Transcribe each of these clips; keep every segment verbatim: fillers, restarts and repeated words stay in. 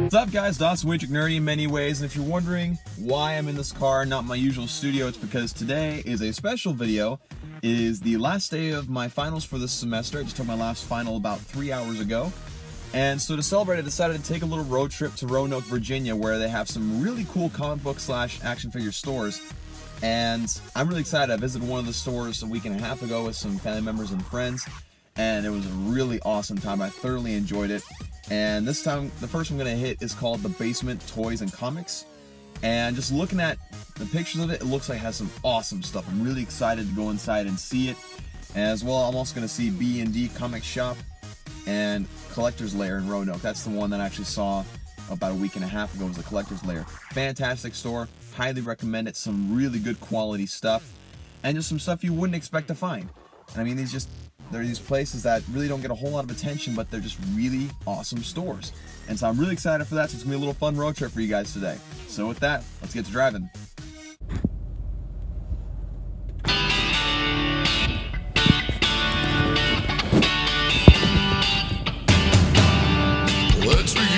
What's up guys, Dawson Wintrick Nerdy in many ways, and if you're wondering why I'm in this car, not my usual studio, it's because today is a special video. It is the last day of my finals for this semester. I just took my last final about three hours ago. And so to celebrate, I decided to take a little road trip to Roanoke, Virginia, where they have some really cool comic book slash action figure stores. And I'm really excited. I visited one of the stores a week and a half ago with some family members and friends, and it was a really awesome time. I thoroughly enjoyed it. And this time, the first one I'm going to hit is called The Basement Toys and Comics. And just looking at the pictures of it, it looks like it has some awesome stuff. I'm really excited to go inside and see it. As well, I'm also going to see B and D Comic Shop and Collector's Lair in Roanoke. That's the one that I actually saw about a week and a half ago, was the Collector's Lair. Fantastic store. Highly recommend it. Some really good quality stuff. And just some stuff you wouldn't expect to find. And I mean, these just... There are these places that really don't get a whole lot of attention, but they're just really awesome stores. And so I'm really excited for that, so it's going to be a little fun road trip for you guys today. So with that, let's get to driving. Let's begin.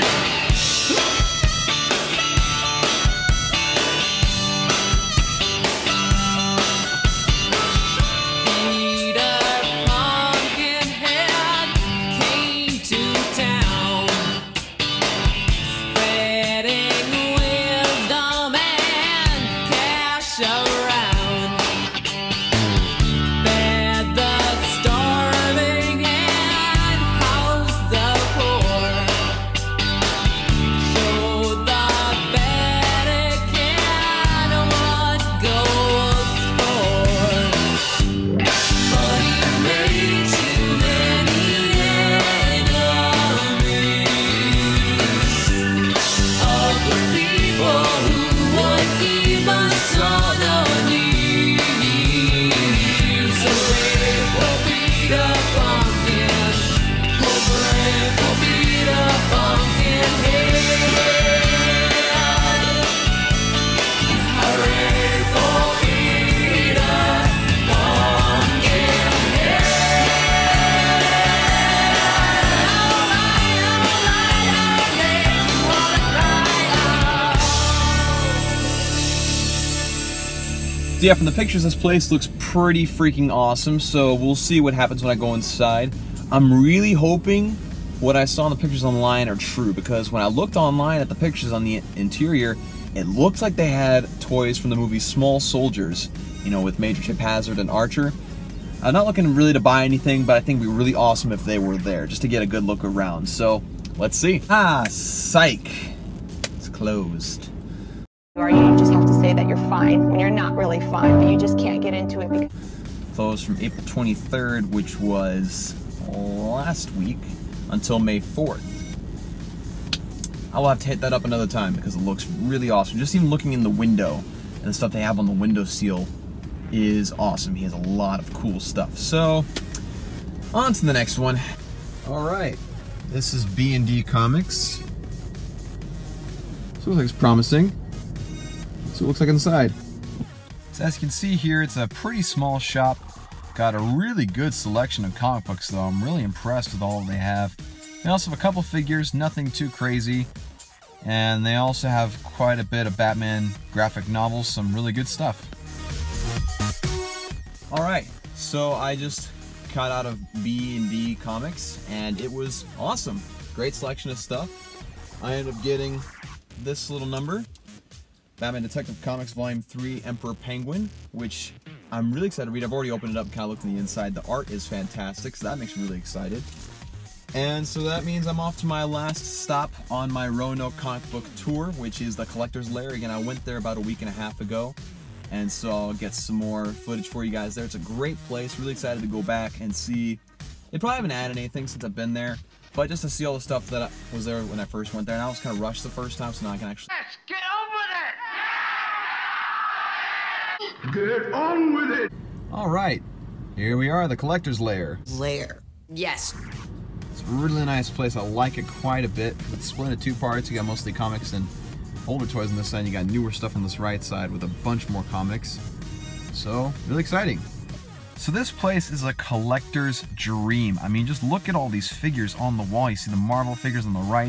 So yeah, from the pictures, this place looks pretty freaking awesome, so we'll see what happens when I go inside. I'm really hoping what I saw in the pictures online are true, because when I looked online at the pictures on the interior, it looked like they had toys from the movie Small Soldiers, you know, with Major Chip Hazard and Archer. I'm not looking really to buy anything, but I think it'd be really awesome if they were there, just to get a good look around. So, let's see. Ah, psych. It's closed. Or you just have to say that you're fine when you're not really fine, but you just can't get into it because... Closed from April twenty-third, which was last week, until May fourth. I will have to hit that up another time because it looks really awesome. Just even looking in the window and the stuff they have on the window seal is awesome. He has a lot of cool stuff. So, on to the next one. Alright, this is B and D Comics. So it looks like it's promising. So it looks like inside. So as you can see here, it's a pretty small shop. Got a really good selection of comic books though. I'm really impressed with all they have. They also have a couple figures, nothing too crazy. And they also have quite a bit of Batman graphic novels, some really good stuff. Alright, so I just got out of B and D Comics and it was awesome. Great selection of stuff. I ended up getting this little number. Batman Detective Comics Volume three Emperor Penguin, which I'm really excited to read. I've already opened it up and kind of looked on the inside. The art is fantastic, so that makes me really excited. And so that means I'm off to my last stop on my Roanoke comic book tour, which is the Collector's Lair. Again, I went there about a week and a half ago, and so I'll get some more footage for you guys there. It's a great place. Really excited to go back and see. They probably haven't added anything since I've been there, but just to see all the stuff that was there when I first went there. And I was kind of rushed the first time, so now I can actually... Let's get on with it! Get on with it! Alright, here we are, the Collector's Lair. Lair. Yes. It's a really nice place. I like it quite a bit. It's split into two parts. You got mostly comics and older toys on this side. You got newer stuff on this right side with a bunch more comics. So, really exciting. So this place is a collector's dream. I mean, just look at all these figures on the wall. You see the Marvel figures on the right,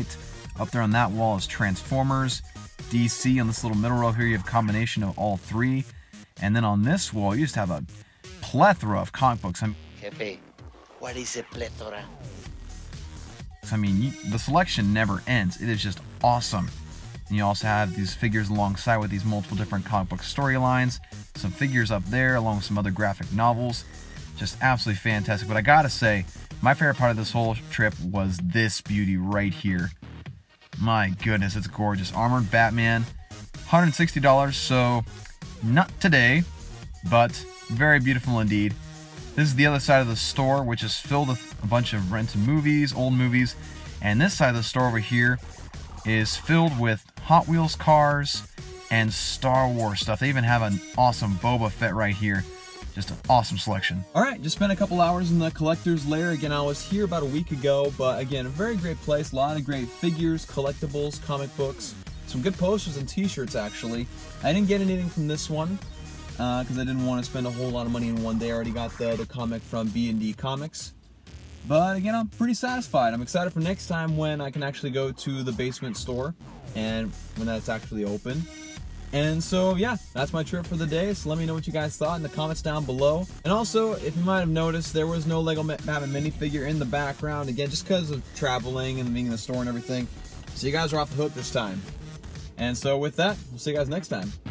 Up there on that wall is Transformers, D C. On this little middle row here, you have a combination of all three. And then on this wall, you just have a plethora of comic books. I mean, Jefe, what is a plethora? I mean, you, the selection never ends. It is just awesome. And you also have these figures alongside with these multiple different comic book storylines. Some figures up there, along with some other graphic novels. Just absolutely fantastic. But I gotta say, my favorite part of this whole trip was this beauty right here. My goodness, it's gorgeous. Armored Batman, one hundred sixty dollars, so not today, but very beautiful indeed. This is the other side of the store, which is filled with a bunch of rented movies, old movies. And this side of the store over here is filled with Hot Wheels cars and Star Wars stuff. They even have an awesome Boba Fett right here. Just an awesome selection. All right, just spent a couple hours in the collector's lair. Again, I was here about a week ago, but again, a very great place. A lot of great figures, collectibles, comic books, some good posters and t-shirts, actually. I didn't get anything from this one because uh, I didn't want to spend a whole lot of money in one day. I already got the, the comic from B and D Comics. But again, I'm pretty satisfied. I'm excited for next time when I can actually go to the basement store and when that's actually open. And so, yeah, that's my trip for the day. So let me know what you guys thought in the comments down below. And also, if you might have noticed, there was no Lego Batman minifigure in the background. Again, just because of traveling and being in the store and everything. So you guys are off the hook this time. And so with that, we'll see you guys next time.